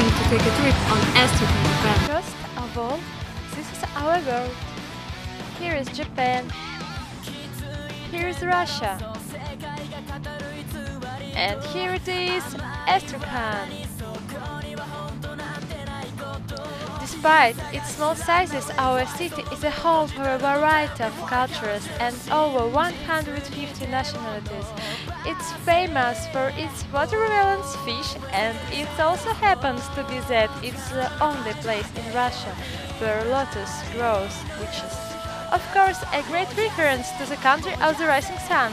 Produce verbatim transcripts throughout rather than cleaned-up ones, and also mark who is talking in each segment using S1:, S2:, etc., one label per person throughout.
S1: going to take a trip on Astrakhan Japan.
S2: First of all, this is our world. Here is Japan. Here is Russia. And here it is Astrakhan. Despite its small sizes, our city is a home for a variety of cultures and over one hundred fifty nationalities. It's famous for its watermelons, fish, and it also happens to be that it's the only place in Russia where lotus grows, which is, of course, a great reference to the country of the rising sun.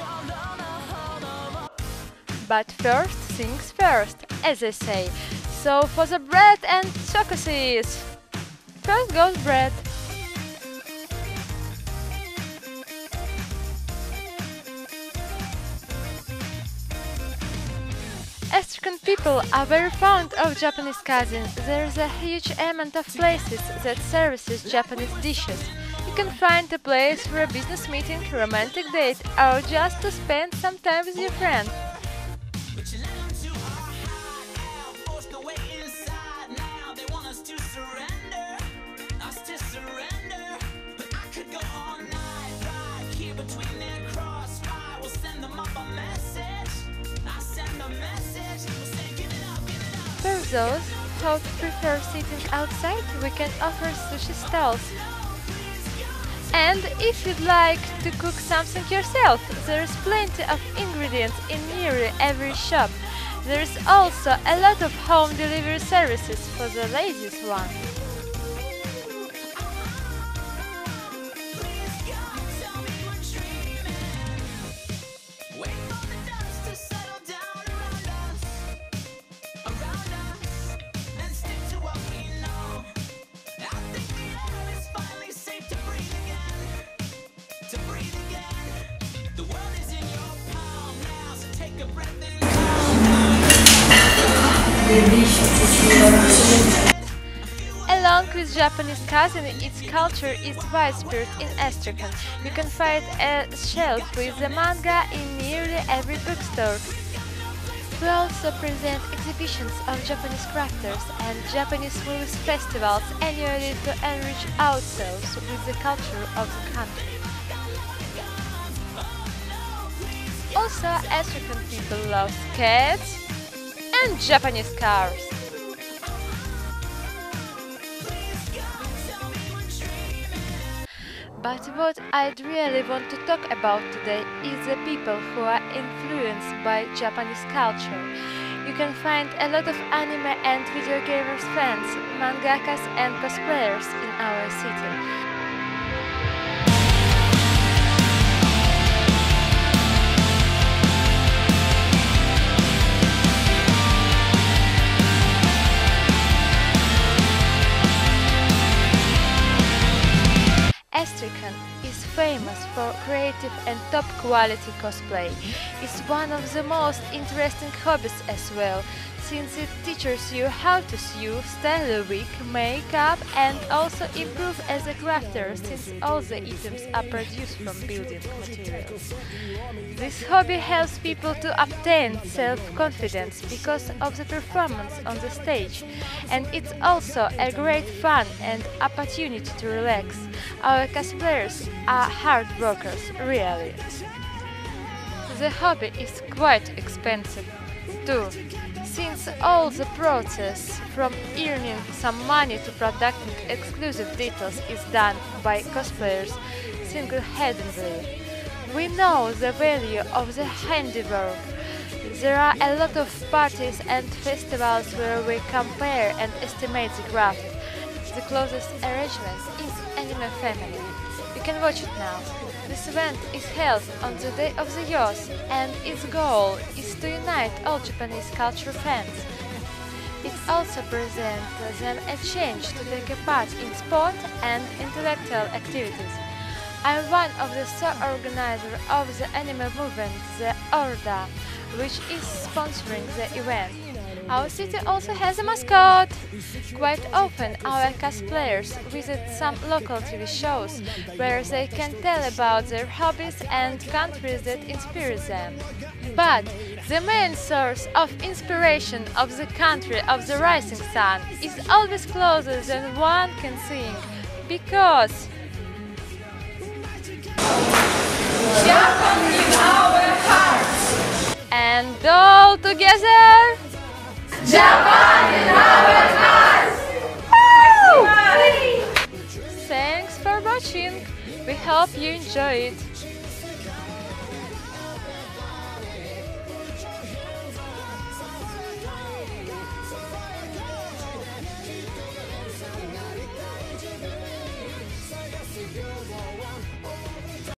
S2: But first things first, as I say. So for the bread and chocolate, first goes bread. Astrakhan people are very fond of Japanese cuisine. There is a huge amount of places that services Japanese dishes. You can find a place for a business meeting, romantic date, or just to spend some time with your friend. For those who prefer sitting outside, we can offer sushi stalls. And if you'd like to cook something yourself, there is plenty of ingredients in nearly every shop. There is also a lot of home delivery services for the laziest one. Along with Japanese cuisine, its culture is widespread in Astrakhan. You can find a shelf with the manga in nearly every bookstore. We also present exhibitions of Japanese crafters and Japanese movie festivals annually to enrich ourselves with the culture of the country. Also, Astrakhan people love cats and Japanese cars. But what I'd really want to talk about today is the people who are influenced by Japanese culture. You can find a lot of anime and video gamers fans, mangakas and cosplayers in our city. Astrakhan is famous for creative and top quality cosplay. It's one of the most interesting hobbies as well, since it teaches you how to sew, style a wig, make up and also improve as a crafter, since all the items are produced from building materials. This hobby helps people to obtain self-confidence because of the performance on the stage, and it's also a great fun and opportunity to relax. Our cosplayers are hard workers, really. The hobby is quite expensive too, since all the process from earning some money to producing exclusive details is done by cosplayers single-handedly. We know the value of the handiwork. There are a lot of parties and festivals where we compare and estimate the craft. The closest arrangement is Anime Family. You can watch it now. This event is held on the day of the youth, and its goal is to unite all Japanese culture fans. It also presents them a chance to take a part in sport and intellectual activities. I'm one of the co-organizers of the anime movement, the Orda, which is sponsoring the event. Our city also has a mascot. Quite often our cosplayers visit some local T V shows where they can tell about their hobbies and countries that inspire them. But the main source of inspiration of the country of the rising sun is always closer than one can think, because Japan in our hearts! And all together, Japan in our hearts! Woo! Thanks for watching. We hope you enjoy it.